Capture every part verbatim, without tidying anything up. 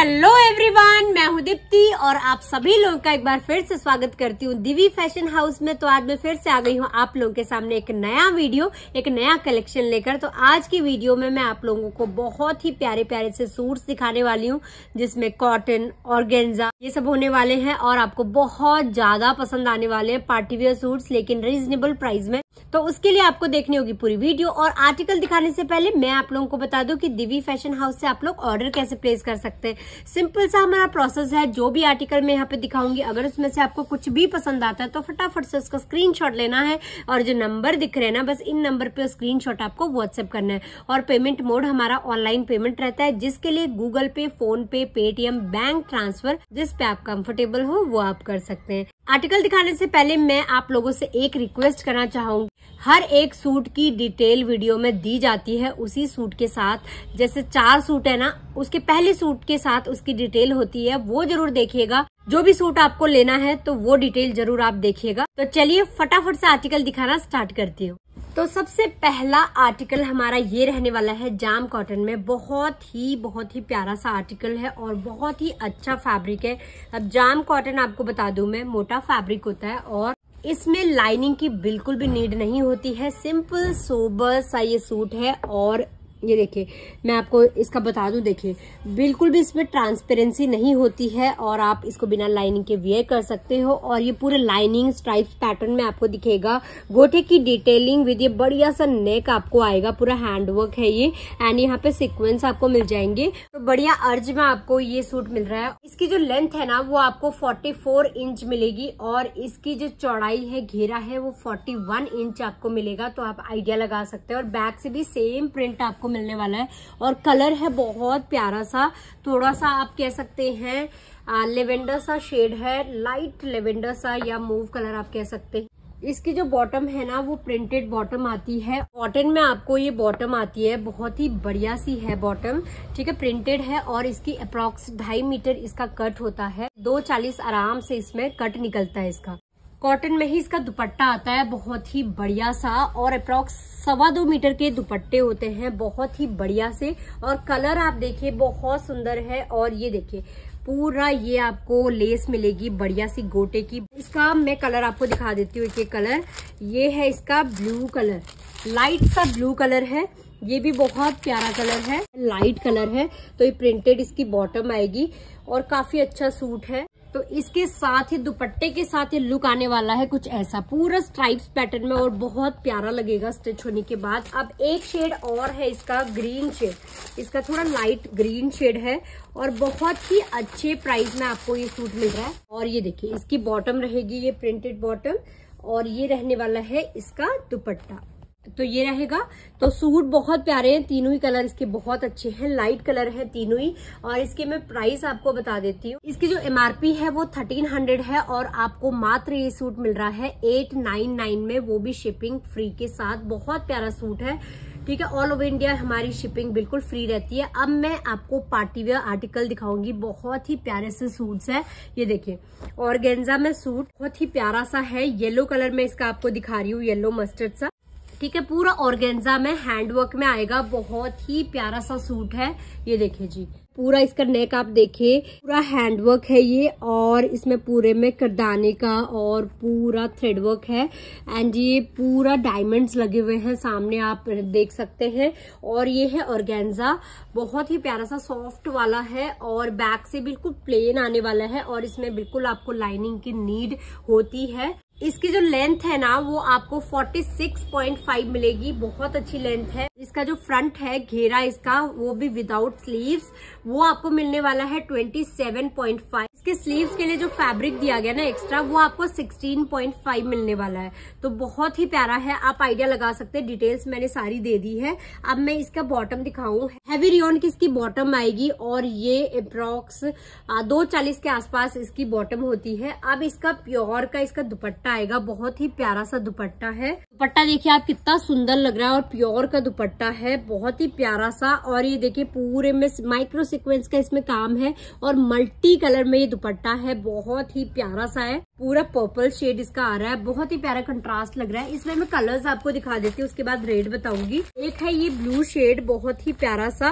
Hello everyone, मैं हूं दीप्ति और आप सभी लोगों का एक बार फिर से स्वागत करती हूं दिवी फैशन हाउस में। तो आज मैं फिर से आ गई हूं आप लोगों के सामने एक नया वीडियो, एक नया कलेक्शन लेकर। तो आज की वीडियो में मैं आप लोगों को बहुत ही प्यारे प्यारे से सूट्स दिखाने वाली हूं, जिसमें कॉटन, ऑर्गेन्जा ये सब होने वाले हैं और आपको बहुत ज्यादा पसंद आने वाले हैं पार्टी वेयर सूट्स, लेकिन रीजनेबल प्राइस में। तो उसके लिए आपको देखनी होगी पूरी वीडियो। और आर्टिकल दिखाने से पहले मैं आप लोगों को बता दूं कि दिवी फैशन हाउस से आप लोग ऑर्डर कैसे प्लेस कर सकते हैं। सिंपल सा हमारा प्रोसेस है। जो भी आर्टिकल मैं यहाँ पे दिखाऊंगी, अगर उसमें से आपको कुछ भी पसंद आता है तो फटाफट से उसका स्क्रीनशॉट लेना है और जो नंबर दिख रहे हैं ना, बस इन नंबर पे स्क्रीनशॉट आपको व्हाट्सएप करना है। और पेमेंट मोड हमारा ऑनलाइन पेमेंट रहता है, जिसके लिए गूगल पे, फोन पे, पेटीएम, बैंक ट्रांसफर, जिस पे आप कंफर्टेबल हो वो आप कर सकते हैं। आर्टिकल दिखाने से पहले मैं आप लोगों से एक रिक्वेस्ट करना चाहूंगी। हर एक सूट की डिटेल वीडियो में दी जाती है उसी सूट के साथ। जैसे चार सूट है ना, उसके पहले सूट के साथ उसकी डिटेल होती है, वो जरूर देखिएगा। जो भी सूट आपको लेना है तो वो डिटेल जरूर आप देखिएगा। तो चलिए फटाफट से आर्टिकल दिखाना स्टार्ट करती हूँ। तो सबसे पहला आर्टिकल हमारा ये रहने वाला है जाम कॉटन में। बहुत ही बहुत ही प्यारा सा आर्टिकल है और बहुत ही अच्छा फैब्रिक है। अब जाम कॉटन आपको बता दूं मैं, मोटा फैब्रिक होता है और इसमें लाइनिंग की बिल्कुल भी नीड नहीं होती है। सिंपल सोबर सा ये सूट है। और ये देखिए, मैं आपको इसका बता दूं, देखिए बिल्कुल भी इसमें ट्रांसपेरेंसी नहीं होती है और आप इसको बिना लाइनिंग के वियर कर सकते हो। और ये पूरे लाइनिंग स्ट्राइप्स पैटर्न में आपको दिखेगा। गोटे की डिटेलिंग विद ये बढ़िया सा नेक आपको आएगा, पूरा हैंडवर्क है ये। एंड यहाँ पे सीक्वेंस आपको मिल जाएंगे। तो बढ़िया अर्ज में आपको ये सूट मिल रहा है। इसकी जो लेंथ है ना, वो आपको चौवालीस इंच मिलेगी और इसकी जो चौड़ाई है, घेरा है, वो इकतालीस इंच आपको मिलेगा। तो आप आइडिया लगा सकते हैं। और बैक से भी सेम प्रिंट आपको मिलने वाला है। और कलर है बहुत प्यारा सा, थोड़ा सा आप कह सकते हैं लेवेंडर सा शेड है, लाइट लेवेंडर सा या मूव कलर आप कह सकते हैं। इसकी जो बॉटम है ना, वो प्रिंटेड बॉटम आती है। कॉटन में आपको ये बॉटम आती है, बहुत ही बढ़िया सी है बॉटम, ठीक है, प्रिंटेड है। और इसकी अप्रॉक्स ढाई मीटर इसका कट होता है। दो चालीस आराम से इसमें कट निकलता है इसका। कॉटन में ही इसका दुपट्टा आता है, बहुत ही बढ़िया सा। और अप्रॉक्स सवा दो मीटर के दुपट्टे होते हैं, बहुत ही बढ़िया से। और कलर आप देखिए बहुत सुंदर है। और ये देखिए पूरा ये आपको लेस मिलेगी बढ़िया सी गोटे की। इसका मैं कलर आपको दिखा देती हूँ। एक कलर ये है इसका ब्लू कलर, लाइट सा ब्लू कलर है। ये भी बहुत प्यारा कलर है, लाइट कलर है। तो ये प्रिंटेड इसकी बॉटम आएगी और काफी अच्छा सूट है। तो इसके साथ ही दुपट्टे के साथ ये लुक आने वाला है कुछ ऐसा, पूरा स्ट्राइप्स पैटर्न में और बहुत प्यारा लगेगा स्टिच होने के बाद। अब एक शेड और है इसका, ग्रीन शेड, इसका थोड़ा लाइट ग्रीन शेड है और बहुत ही अच्छे प्राइस में आपको ये सूट मिल रहा है। और ये देखिए इसकी बॉटम रहेगी, ये प्रिंटेड बॉटम, और ये रहने वाला है इसका दुपट्टा। तो ये रहेगा। तो सूट बहुत प्यारे हैं, तीनों ही कलर इसके बहुत अच्छे हैं, लाइट कलर है तीनों ही। और इसके मैं प्राइस आपको बता देती हूँ। इसकी जो एमआरपी है वो थर्टीन हंड्रेड है और आपको मात्र ये सूट मिल रहा है एट नाइन नाइन में, वो भी शिपिंग फ्री के साथ। बहुत प्यारा सूट है, ठीक है। ऑल ओवर इंडिया हमारी शिपिंग बिल्कुल फ्री रहती है। अब मैं आपको पार्टी वेयर आर्टिकल दिखाऊंगी। बहुत ही प्यारे से सूट्स है। ये देखिए ऑर्गेन्जा में सूट बहुत ही प्यारा सा है, येलो कलर में इसका आपको दिखा रही हूँ, येलो मस्टर्ड सा, ठीक है। पूरा ऑर्गेन्जा में हैंडवर्क में आएगा, बहुत ही प्यारा सा सूट है। ये देखिए जी, पूरा इसका नेक आप देखिए, पूरा हैंडवर्क है ये। और इसमें पूरे में करदाने का और पूरा थ्रेडवर्क है। एंड ये पूरा डायमंड्स लगे हुए हैं, सामने आप देख सकते हैं। और ये है ऑर्गेन्जा, बहुत ही प्यारा सा सॉफ्ट वाला है और बैक से बिल्कुल प्लेन आने वाला है। और इसमें बिल्कुल आपको लाइनिंग की नीड होती है। इसकी जो लेंथ है ना, वो आपको छियालीस पॉइंट पाँच मिलेगी, बहुत अच्छी लेंथ है। इसका जो फ्रंट है घेरा इसका, वो भी विदाउट स्लीव्स, वो आपको मिलने वाला है सत्ताईस पॉइंट पाँच। इसके स्लीव्स के लिए जो फैब्रिक दिया गया ना एक्स्ट्रा, वो आपको सोलह पॉइंट पाँच मिलने वाला है। तो बहुत ही प्यारा है, आप आइडिया लगा सकते हैं। डिटेल्स मैंने सारी दे दी है। अब मैं इसका बॉटम दिखाऊं। हैवी रियोन की इसकी बॉटम आएगी और ये अप्रॉक्स दो चालीस के आसपास इसकी बॉटम होती है। अब इसका प्योर का इसका दुपट्टा आएगा, बहुत ही प्यारा सा दुपट्टा है। दुपट्टा देखिए आप कितना सुंदर लग रहा है और प्योर का दुपट्टा है, बहुत ही प्यारा सा। और ये देखिए पूरे में माइक्रो सीक्वेंस का इसमें काम है और मल्टी कलर में ये दुपट्टा है, बहुत ही प्यारा सा है। पूरा पर्पल शेड इसका आ रहा है, बहुत ही प्यारा कंट्रास्ट लग रहा है। इसमें मैं कलर्स आपको दिखा देती हूँ, उसके बाद रेट बताऊंगी। एक है ये ब्लू शेड, बहुत ही प्यारा सा,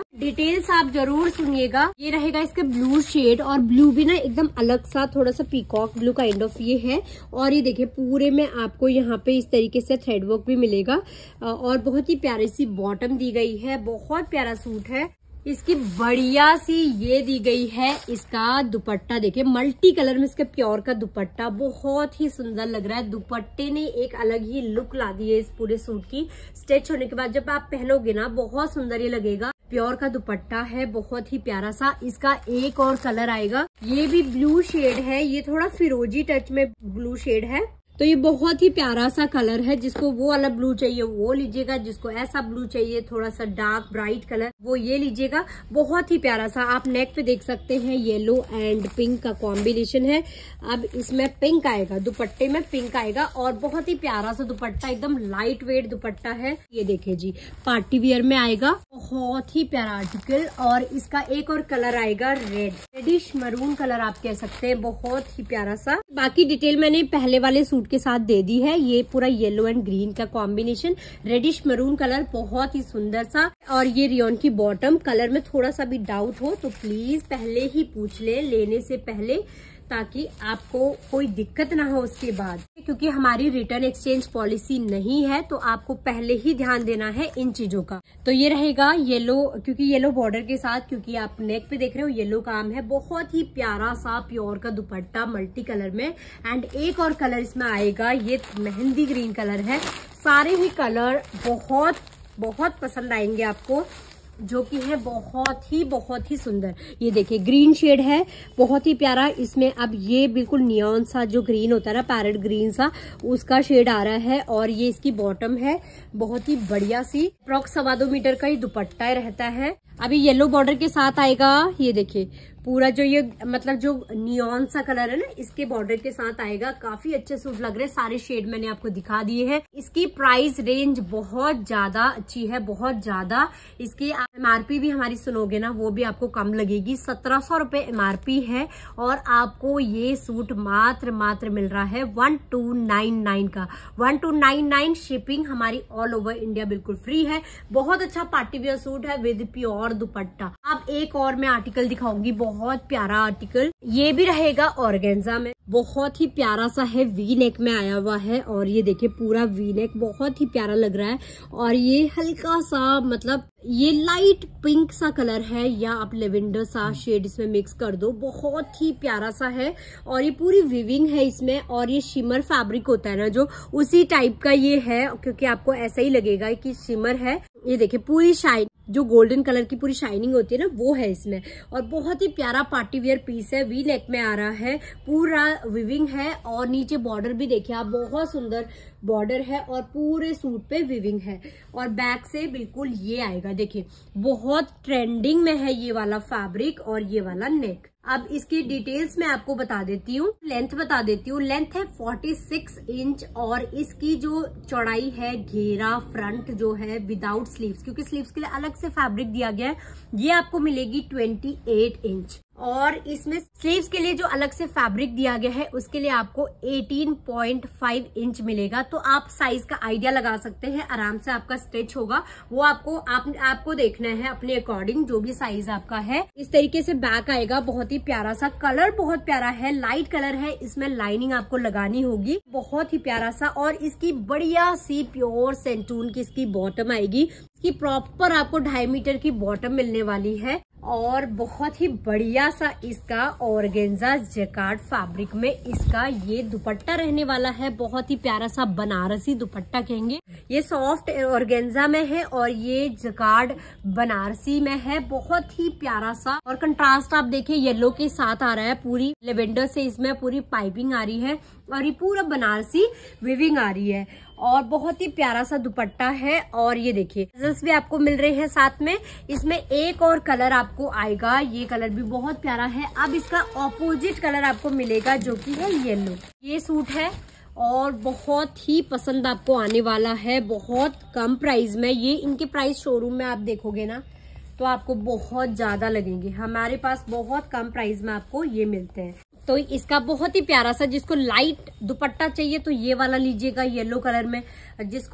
डिटेल्स आप जरूर सुनिएगा। ये रहेगा इसका ब्लू शेड, और ब्लू भी ना एकदम अलग सा, थोड़ा सा पीकॉक ब्लू काइंड ऑफ ये है। और ये देखिए पूरे में आपको यहाँ पे इस तरीके से थ्रेड वर्क भी मिलेगा, और बहुत ही प्यारी सी बॉटम दी गई है। बहुत प्यारा सूट है। इसकी बढ़िया सी ये दी गई है इसका दुपट्टा, देखिए मल्टी कलर में इसका प्योर का दुपट्टा बहुत ही सुंदर लग रहा है। दुपट्टे ने एक अलग ही लुक ला दी है इस पूरे सूट की। स्टिच होने के बाद जब आप पहनोगे ना बहुत सुंदर ये लगेगा। प्योर का दुपट्टा है, बहुत ही प्यारा सा। इसका एक और कलर आएगा, ये भी ब्लू शेड है, ये थोड़ा फिरोजी टच में ब्लू शेड है। तो ये बहुत ही प्यारा सा कलर है। जिसको वो वाला ब्लू चाहिए वो लीजिएगा, जिसको ऐसा ब्लू चाहिए थोड़ा सा डार्क ब्राइट कलर वो ये लीजिएगा। बहुत ही प्यारा सा। आप नेक पे देख सकते हैं येलो एंड पिंक का कॉम्बिनेशन है। अब इसमें पिंक आएगा, दुपट्टे में पिंक आएगा, और बहुत ही प्यारा सा दुपट्टा, एकदम लाइट वेट दुपट्टा है। ये देखिए जी, पार्टी वियर में आएगा, बहुत ही प्यारा आर्टिकल। और इसका एक और कलर आएगा रेड, रेडिश मरून कलर आप कह सकते हैं, बहुत ही प्यारा सा। बाकी डिटेल मैंने पहले वाले सूट के साथ दे दी है। ये पूरा येलो एंड ग्रीन का कॉम्बिनेशन, रेडिश मरून कलर, बहुत ही सुंदर सा। और ये रियोन की बॉटम, कलर में थोड़ा सा भी डाउट हो तो प्लीज पहले ही पूछ ले लेने से पहले, ताकि आपको कोई दिक्कत ना हो उसके बाद, क्योंकि हमारी रिटर्न एक्सचेंज पॉलिसी नहीं है। तो आपको पहले ही ध्यान देना है इन चीजों का। तो ये रहेगा येलो, क्योंकि येलो बॉर्डर के साथ, क्योंकि आप नेक पे देख रहे हो येलो काम है। बहुत ही प्यारा सा प्योर का दुपट्टा मल्टी कलर में। एंड एक और कलर इसमें आएगा, ये मेहंदी ग्रीन कलर है। सारे ही कलर बहुत बहुत पसंद आएंगे आपको, जो कि है बहुत ही बहुत ही सुंदर। ये देखिए ग्रीन शेड है, बहुत ही प्यारा। इसमें अब ये बिल्कुल नियॉन सा जो ग्रीन होता है ना, पैरेट ग्रीन सा, उसका शेड आ रहा है। और ये इसकी बॉटम है, बहुत ही बढ़िया सी। अप्रॉक्स सवा दो मीटर का ही दुपट्टा रहता है। अभी येलो बॉर्डर के साथ आएगा। ये देखिए पूरा जो ये मतलब जो नियॉन सा कलर है ना, इसके बॉर्डर के साथ आएगा। काफी अच्छे सूट लग रहे हैं, सारे शेड मैंने आपको दिखा दिए हैं। इसकी प्राइस रेंज बहुत ज्यादा अच्छी है, बहुत ज्यादा। इसकी एमआरपी भी हमारी सुनोगे ना, वो भी आपको कम लगेगी। सत्रह सौ रुपए एमआरपी है, और आपको ये सूट मात्र मात्र मिल रहा है वन टू नाइन नाइन का। One two nine nine shipping हमारी ऑल ओवर इंडिया बिल्कुल फ्री है। बहुत अच्छा पार्टी वेयर सूट है विद प्योर दुपट्टा। अब एक और मैं आर्टिकल दिखाऊंगी, बहुत प्यारा आर्टिकल। ये भी रहेगा ऑर्गेन्जा में, बहुत ही प्यारा सा है, वी नेक में आया हुआ है। और ये देखिए पूरा वी नेक बहुत ही प्यारा लग रहा है। और ये हल्का सा मतलब ये लाइट पिंक सा कलर है, या आप लेवेंडर सा शेड इसमें मिक्स कर दो, बहुत ही प्यारा सा है। और ये पूरी विविंग है इसमें, और ये शिमर फैब्रिक होता है ना जो, उसी टाइप का ये है, क्योंकि आपको ऐसा ही लगेगा कि शिमर है। ये देखिए पूरी शाइन, जो गोल्डन कलर की पूरी शाइनिंग होती है ना, वो है इसमें। और बहुत ही प्यारा पार्टी वेयर पीस है, वी नेक में आ रहा है, पूरा विविंग है। और नीचे बॉर्डर भी देखिए आप, बहुत सुंदर बॉर्डर है, और पूरे सूट पे विविंग है। और बैक से बिल्कुल ये आएगा, देखिए बहुत ट्रेंडिंग में है ये वाला फैब्रिक और ये वाला नेक। अब इसकी डिटेल्स मैं आपको बता देती हूँ, लेंथ बता देती हूँ। लेंथ है छियालीस इंच, और इसकी जो चौड़ाई है घेरा फ्रंट जो है विदाउट स्लीव्स, क्योंकि स्लीव्स के लिए अलग से फैब्रिक दिया गया है, ये आपको मिलेगी अट्ठाईस इंच। और इसमें स्लीव्स के लिए जो अलग से फैब्रिक दिया गया है उसके लिए आपको अठारह पॉइंट पाँच इंच मिलेगा। तो आप साइज का आइडिया लगा सकते हैं, आराम से आपका स्टिच होगा। वो आपको आप, आपको देखना है अपने अकॉर्डिंग, जो भी साइज आपका है। इस तरीके से बैक आएगा, बहुत ही प्यारा सा। कलर बहुत प्यारा है, लाइट कलर है। इसमें लाइनिंग आपको लगानी होगी, बहुत ही प्यारा सा। और इसकी बढ़िया सी प्योर सेंटून की इसकी बॉटम आएगी। इसकी प्रॉपर आपको ढाई मीटर की बॉटम मिलने वाली है। और बहुत ही बढ़िया सा इसका ऑर्गेन्जा जैकार्ड फैब्रिक में इसका ये दुपट्टा रहने वाला है। बहुत ही प्यारा सा बनारसी दुपट्टा कहेंगे। ये सॉफ्ट ऑर्गेन्जा में है, और ये जैकार्ड बनारसी में है। बहुत ही प्यारा सा, और कंट्रास्ट आप देखिए येलो के साथ आ रहा है। पूरी लेवेंडर से इसमें पूरी पाइपिंग आ रही है, और ये पूरा बनारसी विविंग आ रही है। और बहुत ही प्यारा सा दुपट्टा है। और ये देखिए टजल्स भी आपको मिल रहे हैं साथ में। इसमें एक और कलर आपको आएगा, ये कलर भी बहुत प्यारा है। अब इसका ऑपोजिट कलर आपको मिलेगा, जो कि है येलो। ये सूट है, और बहुत ही पसंद आपको आने वाला है, बहुत कम प्राइस में। ये इनके प्राइस शोरूम में आप देखोगे ना तो आपको बहुत ज्यादा लगेंगे, हमारे पास बहुत कम प्राइस में आपको ये मिलते हैं। तो इसका बहुत ही प्यारा सा, जिसको लाइट दुपट्टा चाहिए तो ये वाला लीजिएगा येलो कलर में, जिसको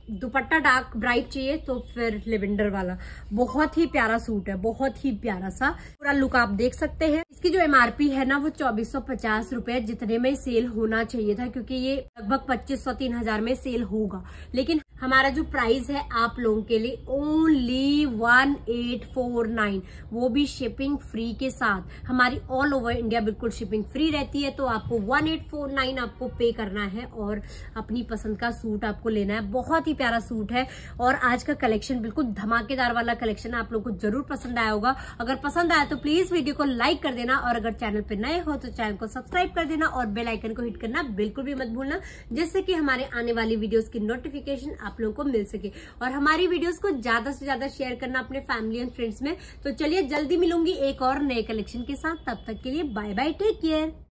दुपट्टा डार्क ब्राइट चाहिए तो फिर लेवेंडर वाला। बहुत ही प्यारा सूट है, बहुत ही प्यारा सा। पूरा लुक आप देख सकते हैं। इसकी जो एमआरपी है ना वो चौबीस सौ पचास रुपए जितने में सेल होना चाहिए था, क्योंकि ये लगभग पच्चीस सौ तीन हजार में सेल होगा। लेकिन हमारा जो प्राइस है आप लोगों के लिए only one eight four nine, वो भी शिपिंग फ्री के साथ। हमारी ऑल ओवर इंडिया बिल्कुल शिपिंग फ्री रहती है। तो आपको वन एट फोर नाइन आपको पे करना है और अपनी पसंद का सूट आपको लेना है। बहुत ही प्यारा सूट है और आज का कलेक्शन बिल्कुल धमाकेदार वाला कलेक्शन है। आप लोगों को जरूर पसंद आया होगा। अगर पसंद आया तो प्लीज वीडियो को लाइक कर देना और अगर चैनल पे नए हो तो चैनल को सब्सक्राइब कर देना और बेल आइकन को हिट करना बिल्कुल भी मत भूलना, जिससे कि हमारे आने वाली वीडियोस की नोटिफिकेशन आप लोगों को मिल सके। और हमारी वीडियोस को ज्यादा से ज्यादा शेयर करना अपने फैमिली एंड फ्रेंड्स में। तो चलिए जल्दी मिलूंगी एक और नए कलेक्शन के साथ। तब तक के लिए बाय बाय, टेक केयर।